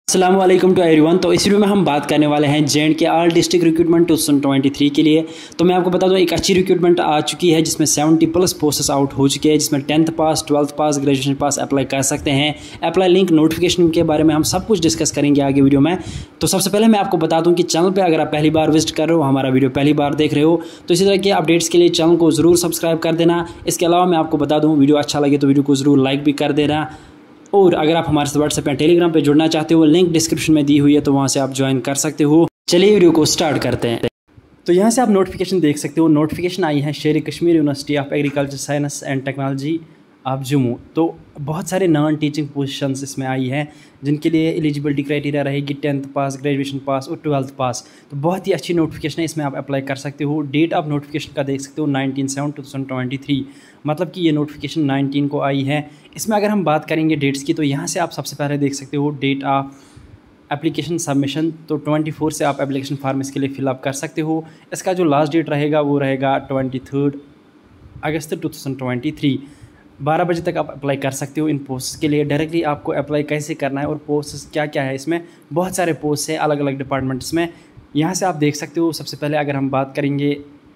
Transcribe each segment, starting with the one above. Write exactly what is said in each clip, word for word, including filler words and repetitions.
अस्सलाम वालेकुम to everyone. तो इस वीडियो में हम बात करने वाले हैं J and K all district recruitment two thousand twenty three के लिए। तो मैं आपको बता दूं एक अच्छी रिक्रूटमेंट आ चुकी है जिसमें सेवेंटी प्लस पोस्ट्स आउट हो चुके हैं, जिसमें tenth pass, twelfth pass, graduation pass apply कर सकते हैं। अप्लाई लिंक, नोटिफिकेशन के बारे में हम सब कुछ डिस्कस करेंगे आगे वीडियो में। तो सबसे पहले मैं आपको बता दूँ कि चैनल पर अगर आप पहली बार विजिट कर रहे हो, हमारा वीडियो पहली बार देख रहे हो, तो इसी तरह के अपडेट्स के लिए चैनल को ज़रूर सब्सक्राइब कर देना। इसके अलावा मैं आपको बता दूँ वीडियो अच्छा लगे तो वीडियो को ज़रूर लाइक भी कर देना। और अगर आप हमारे साथ व्हाट्सएप या टेलीग्राम पे जुड़ना चाहते हो, लिंक डिस्क्रिप्शन में दी हुई है, तो वहाँ से आप ज्वाइन कर सकते हो। चलिए वीडियो को स्टार्ट करते हैं। तो यहाँ से आप नोटिफिकेशन देख सकते हो। नोटिफिकेशन आई है Sher Kashmir university of agriculture science and technology of Jammu. तो बहुत सारे नॉन टीचिंग पोजीशंस इसमें आई हैं जिनके लिए एलिजिबिलिटी क्राइटेरिया रहेगी टेंथ पास, ग्रेजुएशन पास और ट्वेल्थ पास। तो बहुत ही अच्छी नोटिफिकेशन है, इसमें आप अप्लाई कर सकते हो। डेट ऑफ नोटिफिकेशन का देख सकते हो nineteen seven two thousand twenty three, मतलब कि ये नोटिफिकेशन नाइनटीन को आई है। इसमें अगर हम बात करेंगे डेट्स की, तो यहाँ से आप सबसे पहले देख सकते हो डेट ऑफ एप्लीकेशन सबमिशन। तो ट्वेंटी फोर से आप एप्लीकेशन फॉर्म इसके लिए फिलअप कर सकते हो। इसका जो लास्ट डेट रहेगा वो रहेगा ट्वेंटी थर्ड अगस्त टू थाउजेंड ट्वेंटी थ्री। बारह बजे तक आप अप्लाई कर सकते हो इन पोस्ट के लिए। डायरेक्टली आपको अप्लाई कैसे करना है और पोस्ट क्या क्या है, इसमें बहुत सारे पोस्ट है अलग अलग डिपार्टमेंट्स में। यहाँ से आप देख सकते हो। सबसे पहले अगर हम बात करेंगे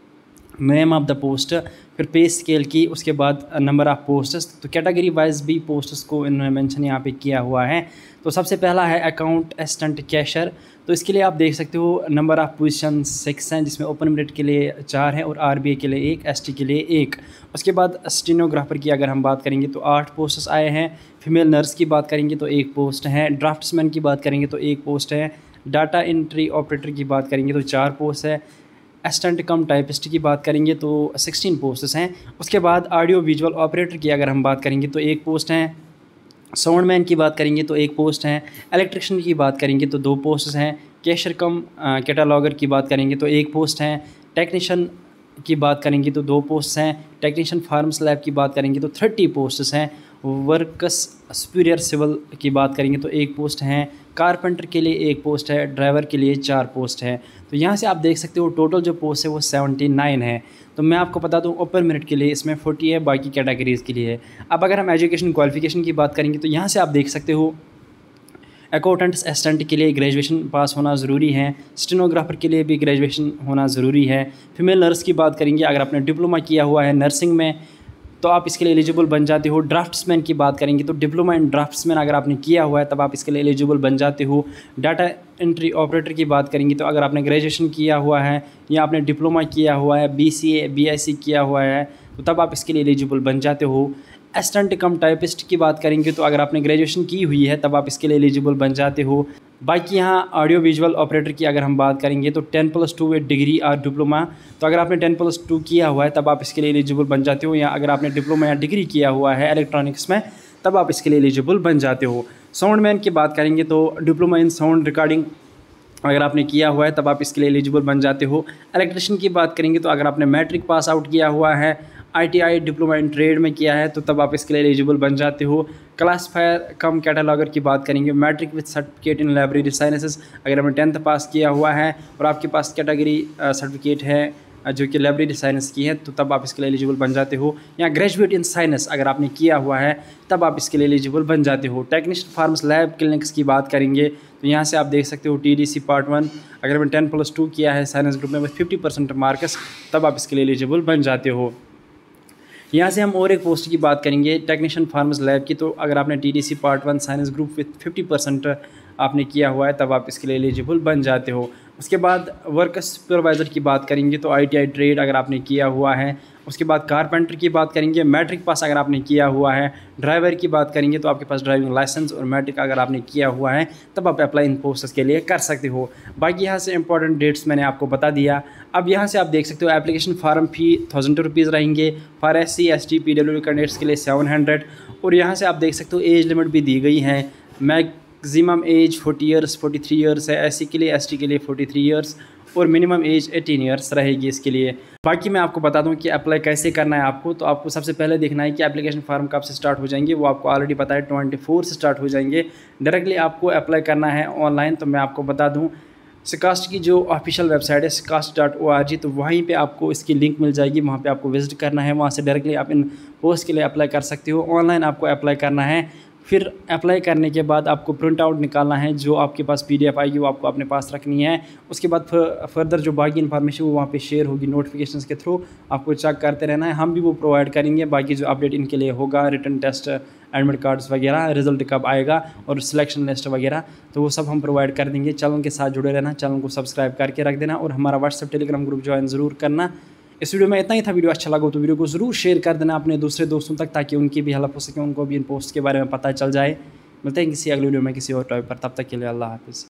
नेम ऑफ द पोस्ट, फिर पे स्केल की, उसके बाद नंबर ऑफ़ पोस्ट्स। तो कैटेगरी वाइज भी पोस्ट्स को इन्होंने मेंशन यहाँ पे किया हुआ है। तो सबसे पहला है अकाउंट असिस्टेंट कैशर। तो इसके लिए आप देख सकते हो नंबर ऑफ़ पोजीशन सिक्स हैं, जिसमें ओपन मेरिट के लिए चार हैं और आरबीए के लिए एक, एसटी के लिए एक। उसके बाद स्टेनोग्राफर की अगर हम बात करेंगे तो आठ पोस्ट्स आए हैं। फीमेल नर्स की बात करेंगे तो एक पोस्ट है। ड्राफ्ट्समैन की बात करेंगे तो एक पोस्ट है। डाटा एंट्री ऑपरेटर की बात करेंगे तो चार पोस्ट है। असिस्टेंट कम टाइपिस्ट की बात करेंगे तो सिक्सटीन पोस्ट्स हैं। उसके बाद ऑडियो विजुअल ऑपरेटर की अगर हम बात करेंगे तो एक पोस्ट हैं। साउंड मैन की बात करेंगे तो एक पोस्ट हैं। इलेक्ट्रिशियन की बात करेंगे तो दो पोस्ट्स हैं। कैशर कम कैटालॉगर की बात करेंगे तो एक पोस्ट हैं। टेक्नीशियन की बात करेंगे तो दो पोस्ट हैं। टेक्नीशियन फार्म्स लैब की बात करेंगे तो थर्टी पोस्ट्स हैं। वर्कस सुपीरियर सिविल की बात करेंगे तो एक पोस्ट हैं। कारपेंटर के लिए एक पोस्ट है। ड्राइवर के लिए चार पोस्ट है। तो यहाँ से आप देख सकते हो टोटल जो पोस्ट है वो सेवेंटी नाइन है। तो मैं आपको बता दूँ ओपन मेरिट के लिए इसमें फोर्टी है, बाकी कैटेगरीज़ के लिए है। अब अगर हम एजुकेशन क्वालिफिकेशन की बात करेंगे तो यहाँ से आप देख सकते हो अकाउंटेंट्स असिस्टेंट के लिए ग्रेजुएशन पास होना ज़रूरी है। स्टेनोग्राफर के लिए भी ग्रेजुएशन होना ज़रूरी है। फीमेल नर्स की बात करेंगे, अगर आपने डिप्लोमा किया हुआ है नर्सिंग में तो आप इसके लिए एलिजिबल बन जाते हो। ड्राफ्ट्समैन की बात करेंगे तो डिप्लोमा इन ड्राफ्ट्समैन अगर आपने किया हुआ है तब आप इसके लिए एलिजिबल बन जाते हो। डाटा एंट्री ऑपरेटर की बात करेंगे तो अगर आपने ग्रेजुएशन किया हुआ है या आपने डिप्लोमा किया हुआ है, B C A B I सी किया हुआ है, तो तब आप इसके लिए एलिजिबल बन जाते हो। असिस्टेंट कम टाइपिस्ट की बात करेंगे तो अगर आपने ग्रेजुएशन की हुई है तब आप इसके लिए एलिजिबल बन जाते हो। बाकी यहाँ ऑडियो विजुअल ऑपरेटर की अगर हम बात करेंगे तो ten plus two with degree और डिप्लोमा। तो अगर आपने टेन प्लस टू किया हुआ है तब आप इसके लिए एलिजिबल बन जाते हो, या अगर आपने डिप्लोमा या डिग्री किया हुआ है इलेक्ट्रॉनिक्स में तब आप इसके लिए एलिजिबल बन जाते हो। साउंड मैन की बात करेंगे तो डिप्लोमा इन साउंड रिकॉर्डिंग अगर आपने किया हुआ है तब आप इसके लिए एलिजिबल बन जाते हो। इलेक्ट्रिशियन की बात करेंगे तो अगर आपने मैट्रिक पास आउट किया हुआ है, आईटीआई डिप्लोमा इन ट्रेड में किया है, तो तब आप इसके लिए एलिजिबल बन जाते हो। क्लासीफायर कम कैटालॉगर की बात करेंगे, matric with certificate in library sciences, अगर आपने टेंथ पास किया हुआ है और आपके पास कैटेगरी सर्टिफिकेट है जो कि लाइब्रेरी साइंस की है, तो तब आप इसके लिए एलिजिबल बन जाते हो। या ग्रेजुएट इन साइंस अगर आपने किया हुआ है तब आप इसके लिए एलिजिबल बन जाते हो। टेक्नीशियन फार्म्स लैब क्लिनिक्स की बात करेंगे तो यहाँ से आप देख सकते हो T D C part one, अगर आपने टेन प्लस टू किया है साइंस ग्रुप में विद फिफ्टी परसेंट मार्क्स, तब आप इसके लिए एलिजिबल बन जाते हो। यहाँ से हम और एक पोस्ट की बात करेंगे टेक्नीशियन फार्म्स लैब की। तो अगर आपने T D C part one science group with fifty percent आपने किया हुआ है तब आप इसके लिए एलिजिबल बन जाते हो। उसके बाद वर्क सुपरवाइज़र की बात करेंगे तो आईटीआई ट्रेड अगर आपने किया हुआ है। उसके बाद कारपेंटर की बात करेंगे, मैट्रिक पास अगर आपने किया हुआ है। ड्राइवर की बात करेंगे तो आपके पास ड्राइविंग लाइसेंस और मैट्रिक अगर आपने किया हुआ है तब आप अप्लाई इन पोस्ट्स के लिए कर सकते हो। बाकी यहाँ से इंपॉर्टेंट डेट्स मैंने आपको बता दिया। अब यहाँ से आप देख सकते हो application form fee thousand rupees रहेंगे for S C S T P W candidates के लिए सेवन हंड्रेड। और यहाँ से आप देख सकते हो एज लिमिट भी दी गई है। Maximum age forty years forty three years है एस सी के लिए, एस टी के लिए फोर्टी थ्री ईयर्स और मिनिमम एज एटीन ईयर्स रहेगी इसके लिए। बाकी मैं आपको बता दूं कि अप्लाई कैसे करना है आपको। तो आपको सबसे पहले देखना है कि एप्लीकेशन फार्म कब से स्टार्ट हो जाएंगे, वो आपको ऑलरेडी पता है ट्वेंटी फोर से स्टार्ट हो जाएंगे। डायरेक्टली आपको अप्लाई करना है ऑनलाइन। तो मैं आपको बता दूं सिकास्ट की जो ऑफिशियल वेबसाइट है सिकास्ट डॉट ओ आर जी, तो वहीं पे आपको इसकी लिंक मिल जाएगी, वहाँ पे आपको विजिट करना है। वहाँ से डायरेक्टली आप इन पोस्ट के लिए अप्लाई कर सकते हो। ऑनलाइन आपको अप्लाई करना है। फिर अप्लाई करने के बाद आपको प्रिंट आउट निकालना है, जो आपके पास पीडीएफ आएगी वो आपको अपने पास रखनी है। उसके बाद फर्दर जो बाकी इन्फॉर्मेशन वो वहाँ पे शेयर होगी नोटिफिकेशंस के थ्रू, आपको चेक करते रहना है। हम भी वो प्रोवाइड करेंगे, बाकी जो अपडेट इनके लिए होगा, रिटन टेस्ट, एडमिट कार्ड्स वगैरह, रिजल्ट कब आएगा और सिलेक्शन लिस्ट वगैरह, तो वो सब हम प्रोवाइड कर देंगे। चैनल के साथ जुड़े रहना, चैनल को सब्सक्राइब करके रख देना और हमारा व्हाट्सएप टेलीग्राम ग्रुप ज्वाइन ज़रूर करना। इस वीडियो में इतना ही था। वीडियो अच्छा लगा तो वीडियो को ज़रूर शेयर कर देना अपने दूसरे दोस्तों तक, ताकि उनकी भी हेल्प हो सके, उनको भी इन पोस्ट के बारे में पता चल जाए। मिलते हैं किसी अगले वीडियो में किसी और टॉपिक पर, तब तक के लिए अल्लाह हाफिज़।